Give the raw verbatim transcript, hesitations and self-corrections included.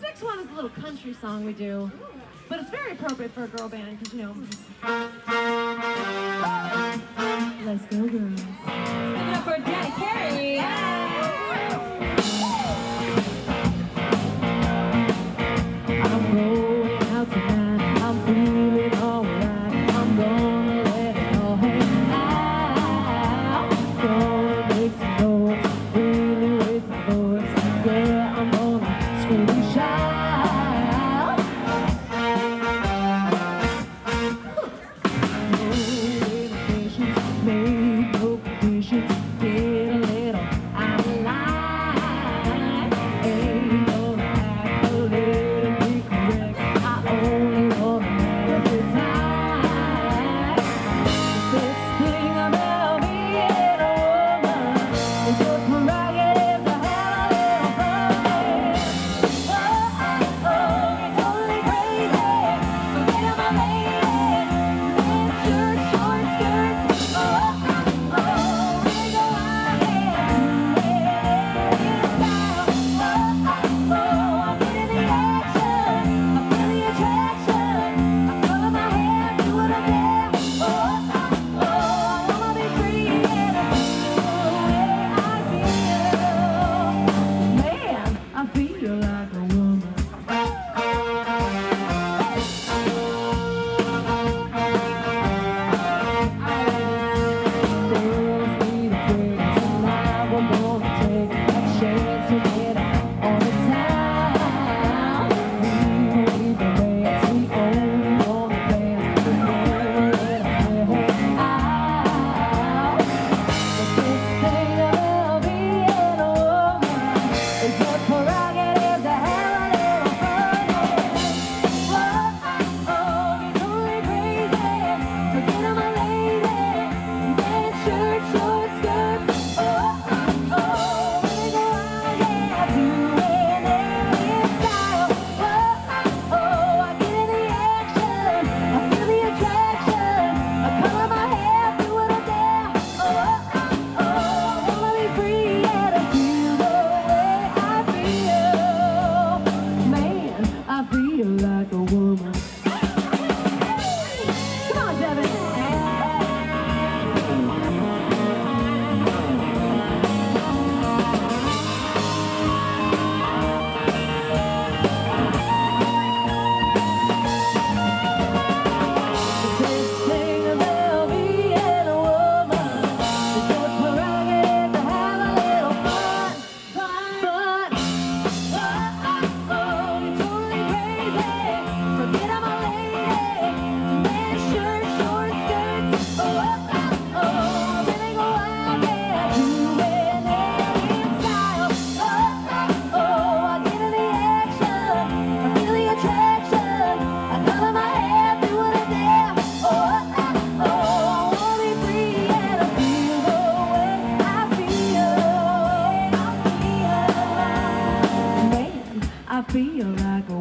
next one is a little country song we do, but it's very appropriate for a girl band because, you know, let's go girls. Give it up for Danny Carey. I'm going out tonight, I'm feeling alright, I'm gonna let it all hang out. Gonna make some noise, really raise my voice, yeah, I'm gonna scream and shout. No limitations, made no conditions, get a little out of line. Ain't gonna act politically correct, I only wanna have a good time. The best thing about being a woman is your prerogative to have a little fun. Oh, oh, oh, you're totally crazy, forget my lady, red shirt, short skirts. Oh, oh, oh, really go out there, yeah, in style. Oh, oh, oh, I'm getting the action, I feel the attraction, I color my hair, do what I dare. Oh, oh, oh, I wanna be free and I feel the way I feel. Man, I feel like a woman. Girls need a break tonight, we're gonna take a chance to get out on the town. We don't need the dance, we only wanna dance, we never let our hair out. The best thing about being a woman is your prerogative to have a little fun. Oh, oh, oh, you're totally crazy, forget I'm a lady, red shirt, short skirts. Oh, oh, oh, really go out, yeah, doing alien style. Oh, oh, oh, I get in the action, I feel the attraction, I color my hair, do what I dare. Oh, oh, oh, I wanna be free and I feel the way I feel. Man, I feel like a woman. Come on, Devin. The best thing about being a woman is your prerogative to have a little fun, fun, fun. Oh, oh, oh, you're totally crazy, forget I'm a lady, red shirt, short skirts. Oh, oh, oh, really go out there, doing alien style. Oh, oh, oh, I get in the action, I feel the attraction, I color my hair, do what I dare. Oh, oh, oh, I wanna be free and I feel the way I feel. I feel, man, I feel like a